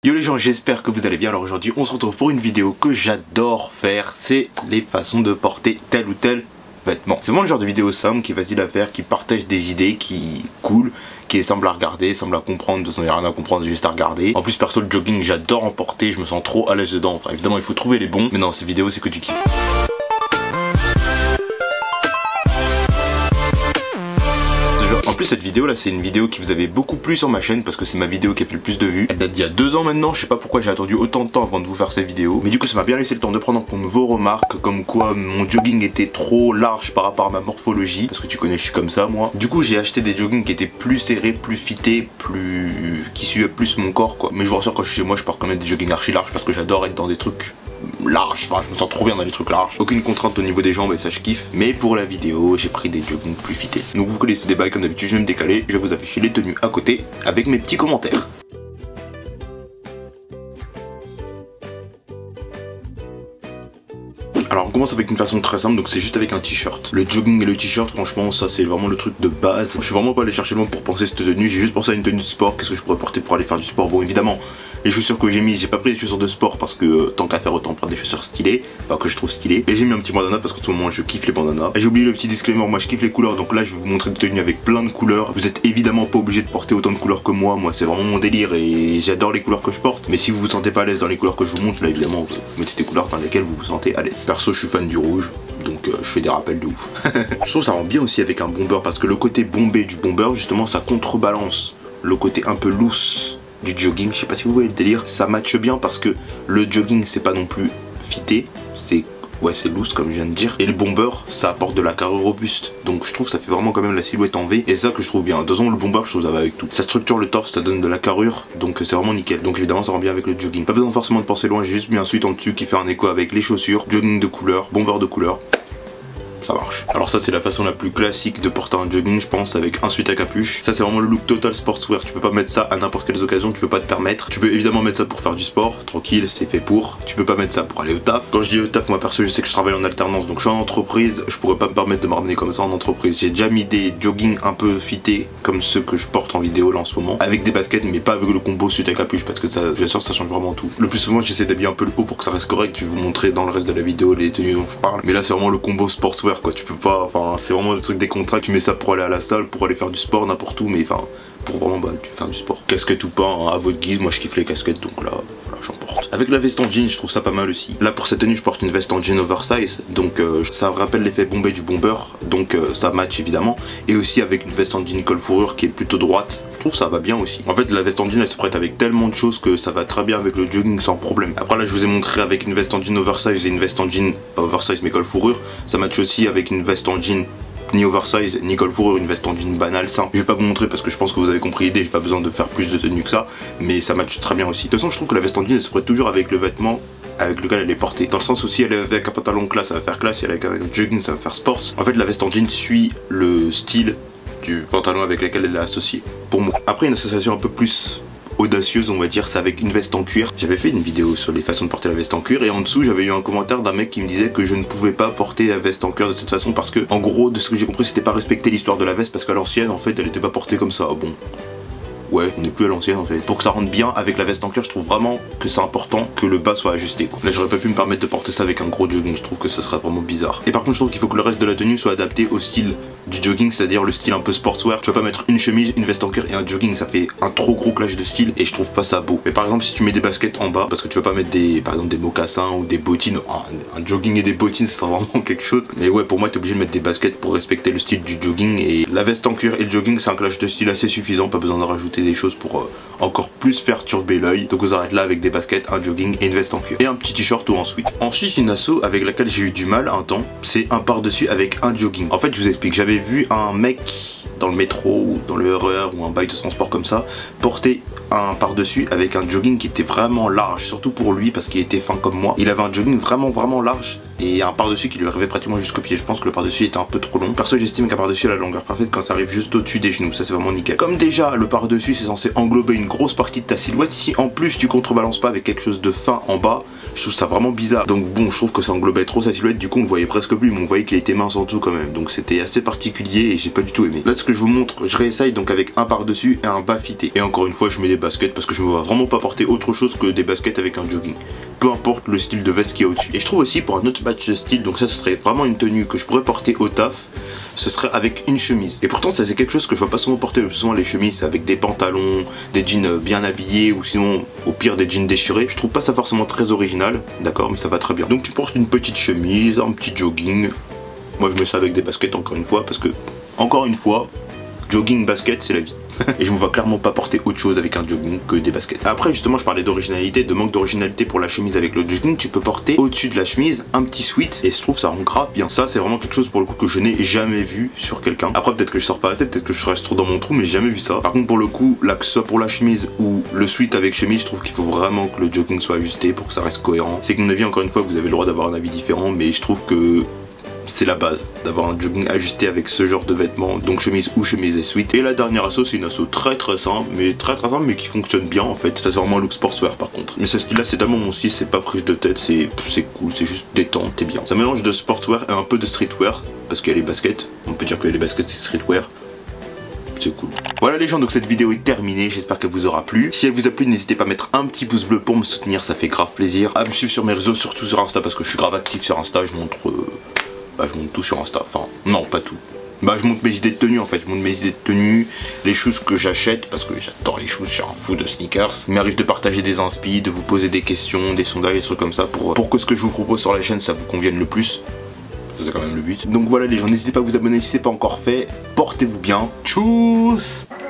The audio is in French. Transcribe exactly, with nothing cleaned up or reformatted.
Yo les gens, j'espère que vous allez bien. Alors aujourd'hui on se retrouve pour une vidéo que j'adore faire, c'est les façons de porter tel ou tel vêtement. C'est vraiment le genre de vidéo simple qui est facile à faire, qui partage des idées, qui cool, qui est simple à regarder, simple à comprendre. De toute façon il n'y a rien à comprendre, juste à regarder. En plus perso le jogging j'adore en porter, je me sens trop à l'aise dedans. Enfin évidemment il faut trouver les bons, mais non, ces vidéos c'est que du kiff. En plus cette vidéo là c'est une vidéo qui vous avez beaucoup plu sur ma chaîne parce que c'est ma vidéo qui a fait le plus de vues. Elle date d'il y a deux ans maintenant, je sais pas pourquoi j'ai attendu autant de temps avant de vous faire cette vidéo. Mais du coup ça m'a bien laissé le temps de prendre en compte vos remarques, comme quoi mon jogging était trop large par rapport à ma morphologie. Parce que tu connais je suis comme ça moi. Du coup j'ai acheté des joggings qui étaient plus serrés, plus fités, plus... qui suivaient plus mon corps quoi. Mais je vous rassure quand je suis chez moi je porte quand même des joggings archi larges parce que j'adore être dans des trucs large, enfin je me sens trop bien dans les trucs larges. Aucune contrainte au niveau des jambes et ça je kiffe. Mais pour la vidéo j'ai pris des joggings plus fités. Donc vous connaissez des bails comme d'habitude, je vais me décaler, je vais vous afficher les tenues à côté avec mes petits commentaires. Alors on commence avec une façon très simple, donc c'est juste avec un t-shirt. Le jogging et le t-shirt franchement ça c'est vraiment le truc de base. Je suis vraiment pas allé chercher loin pour penser cette tenue, j'ai juste pensé à une tenue de sport. Qu'est-ce que je pourrais porter pour aller faire du sport? Bon évidemment les chaussures que j'ai mises, j'ai pas pris des chaussures de sport parce que euh, tant qu'à faire autant prendre des chaussures stylées, enfin que je trouve stylées. Et j'ai mis un petit bandana parce qu'en ce moment je kiffe les bandanas. Et j'ai oublié le petit disclaimer, moi je kiffe les couleurs, donc là je vais vous montrer des tenues avec plein de couleurs. Vous êtes évidemment pas obligé de porter autant de couleurs que moi, moi c'est vraiment mon délire et j'adore les couleurs que je porte. Mais si vous vous sentez pas à l'aise dans les couleurs que je vous montre, là évidemment vous mettez des couleurs dans lesquelles vous vous sentez à l'aise. Perso je suis fan du rouge, donc euh, je fais des rappels de ouf. Je trouve ça rend bien aussi avec un bomber parce que le côté bombé du bomber justement ça contrebalance le côté un peu loose du jogging. Je sais pas si vous voyez le délire, ça matche bien parce que le jogging c'est pas non plus fité, c'est ouais c'est loose comme je viens de dire, et le bomber ça apporte de la carrure robuste, donc je trouve que ça fait vraiment quand même la silhouette en V, et c'est ça que je trouve bien. De toute façon le bomber je trouve ça va avec tout, ça structure le torse, ça donne de la carrure, donc c'est vraiment nickel. Donc évidemment ça rend bien avec le jogging, pas besoin forcément de penser loin, j'ai juste mis un suite en dessus qui fait un écho avec les chaussures, jogging de couleur, bomber de couleur, ça marche. Alors ça c'est la façon la plus classique de porter un jogging je pense, avec un sweat à capuche. Ça c'est vraiment le look total sportswear, tu peux pas mettre ça à n'importe quelle occasion, tu peux pas te permettre. Tu peux évidemment mettre ça pour faire du sport, tranquille, c'est fait pour. Tu peux pas mettre ça pour aller au taf. Quand je dis au taf, moi perso je sais que je travaille en alternance, donc je suis en entreprise, je pourrais pas me permettre de me ramener comme ça en entreprise. J'ai déjà mis des joggings un peu fités comme ceux que je porte en vidéo là en ce moment, avec des baskets mais pas avec le combo sweat à capuche parce que ça, je suis sûr que ça change vraiment tout. Le plus souvent j'essaie d'habiller un peu le haut pour que ça reste correct, je vais vous montrer dans le reste de la vidéo les tenues dont je parle. Mais là c'est vraiment le combo sportswear quoi, tu peux pas, enfin c'est vraiment le truc des contrats, tu mets ça pour aller à la salle, pour aller faire du sport n'importe où, mais enfin pour vraiment bah, faire du sport. Casquette ou pas, hein, à votre guise, moi je kiffe les casquettes donc là, voilà, j'en porte. Avec la veste en jean je trouve ça pas mal aussi. Là pour cette tenue je porte une veste en jean oversize, donc euh, ça rappelle l'effet bombé du bomber, donc euh, ça match évidemment. Et aussi avec une veste en jean col fourrure qui est plutôt droite, je trouve ça va bien aussi. En fait la veste en jean elle se prête avec tellement de choses que ça va très bien avec le jogging sans problème. Après là je vous ai montré avec une veste en jean oversize et une veste en jean oversize mais col fourrure, ça match aussi avec une veste en jean ni oversize ni col fourrure, une veste en jean banale simple. Je vais pas vous montrer parce que je pense que vous avez compris l'idée, j'ai pas besoin de faire plus de tenue que ça, mais ça match très bien aussi. De toute façon je trouve que la veste en jean elle se prête toujours avec le vêtement avec lequel elle est portée, dans le sens aussi elle est avec un pantalon classe ça va faire classe, et avec un jogging ça va faire sports. En fait la veste en jean suit le style du pantalon avec lequel elle est associée pour moi. Après une association un peu plus audacieuse on va dire, c'est avec une veste en cuir. J'avais fait une vidéo sur les façons de porter la veste en cuir et en dessous j'avais eu un commentaire d'un mec qui me disait que je ne pouvais pas porter la veste en cuir de cette façon parce que en gros de ce que j'ai compris c'était pas respecter l'histoire de la veste parce qu'à l'ancienne en fait elle était pas portée comme ça. Bon ouais, on n'est plus à l'ancienne en fait. Pour que ça rentre bien avec la veste en cuir, je trouve vraiment que c'est important que le bas soit ajusté quoi. Là j'aurais pas pu me permettre de porter ça avec un gros jogging, je trouve que ça serait vraiment bizarre. Et par contre je trouve qu'il faut que le reste de la tenue soit adapté au style du jogging, c'est-à-dire le style un peu sportswear. Tu vas pas mettre une chemise, une veste en cuir et un jogging, ça fait un trop gros clash de style et je trouve pas ça beau. Mais par exemple si tu mets des baskets en bas, parce que tu vas pas mettre des, par exemple des mocassins ou des bottines, oh, un jogging et des bottines ça sera vraiment quelque chose. Mais ouais pour moi t'es obligé de mettre des baskets pour respecter le style du jogging, et la veste en cuir et le jogging c'est un clash de style assez suffisant, pas besoin de rajouter des choses pour euh, encore plus perturber l'œil. Donc vous arrêtez là avec des baskets, un jogging et une veste en cuir et un petit t-shirt ou en sweat. Ensuite une asso avec laquelle j'ai eu du mal un temps, c'est un par-dessus avec un jogging. En fait je vous explique, j'avais vu un mec dans le métro ou dans le R E R ou un bail de transport comme ça porter un par-dessus avec un jogging qui était vraiment large, surtout pour lui parce qu'il était fin comme moi. Il avait un jogging vraiment vraiment large et un par-dessus qui lui arrivait pratiquement jusqu'au pied. Je pense que le par-dessus était un peu trop long. Perso j'estime qu'un par-dessus a la longueur parfaite quand ça arrive juste au-dessus des genoux, ça c'est vraiment nickel. Comme déjà le par-dessus c'est censé englober une grosse partie de ta silhouette, si en plus tu contrebalances pas avec quelque chose de fin en bas, je trouve ça vraiment bizarre. Donc bon, je trouve que ça englobait trop sa silhouette, du coup on le voyait presque plus, mais on voyait qu'il était mince en tout quand même, donc c'était assez particulier et j'ai pas du tout aimé. Là ce que je vous montre, je réessaye donc avec un par-dessus et un bas fité. Et encore une fois, je mets des baskets parce que je ne vois vraiment pas porter autre chose que des baskets avec un jogging. Peu importe le style de veste qu'il y a au-dessus. Et je trouve aussi pour un autre match de style, donc ça ce serait vraiment une tenue que je pourrais porter au taf, ce serait avec une chemise. Et pourtant ça c'est quelque chose que je vois pas souvent porter, le plus souvent les chemises avec des pantalons, des jeans bien habillés ou sinon au pire des jeans déchirés. Je trouve pas ça forcément très original, d'accord, mais ça va très bien. Donc tu portes une petite chemise, un petit jogging. Moi je mets ça avec des baskets encore une fois parce que, encore une fois, jogging basket c'est la vie. Et je me vois clairement pas porter autre chose avec un jogging que des baskets. Après justement je parlais d'originalité, de manque d'originalité pour la chemise avec le jogging. Tu peux porter au-dessus de la chemise un petit sweat et je trouve ça rend grave bien. Ça c'est vraiment quelque chose pour le coup que je n'ai jamais vu sur quelqu'un. Après peut-être que je sors pas assez, peut-être que je reste trop dans mon trou, mais j'ai jamais vu ça. Par contre pour le coup, là que ce soit pour la chemise ou le sweat avec chemise, je trouve qu'il faut vraiment que le jogging soit ajusté pour que ça reste cohérent. C'est que mon avis, encore une fois, vous avez le droit d'avoir un avis différent, mais je trouve que c'est la base d'avoir un jogging ajusté avec ce genre de vêtements, donc chemise ou chemise et sweat. Et la dernière asso, c'est une asso très très simple, mais très très simple, mais qui fonctionne bien en fait. Ça c'est vraiment un look sportswear par contre. Mais ce style là c'est tellement mon style, c'est pas prise de tête, c'est cool, c'est juste détente et bien. Ça mélange de sportswear et un peu de streetwear, parce qu'il y a les baskets, on peut dire que les baskets c'est streetwear. C'est cool. Voilà les gens, donc cette vidéo est terminée, j'espère qu'elle vous aura plu. Si elle vous a plu, n'hésitez pas à mettre un petit pouce bleu pour me soutenir, ça fait grave plaisir. À me suivre sur mes réseaux, surtout sur Insta, parce que je suis grave actif sur Insta, je montre... Euh... Bah je monte tout sur Insta, enfin non pas tout. Bah je monte mes idées de tenue en fait, je monte mes idées de tenue, les choses que j'achète, parce que j'adore les choses, je suis un fou de sneakers. Il m'arrive de partager des inspi, de vous poser des questions, des sondages, des trucs comme ça pour, pour que ce que je vous propose sur la chaîne ça vous convienne le plus. C'est quand même le but. Donc voilà les gens, n'hésitez pas à vous abonner si ce n'est pas encore fait, portez-vous bien, tchuss.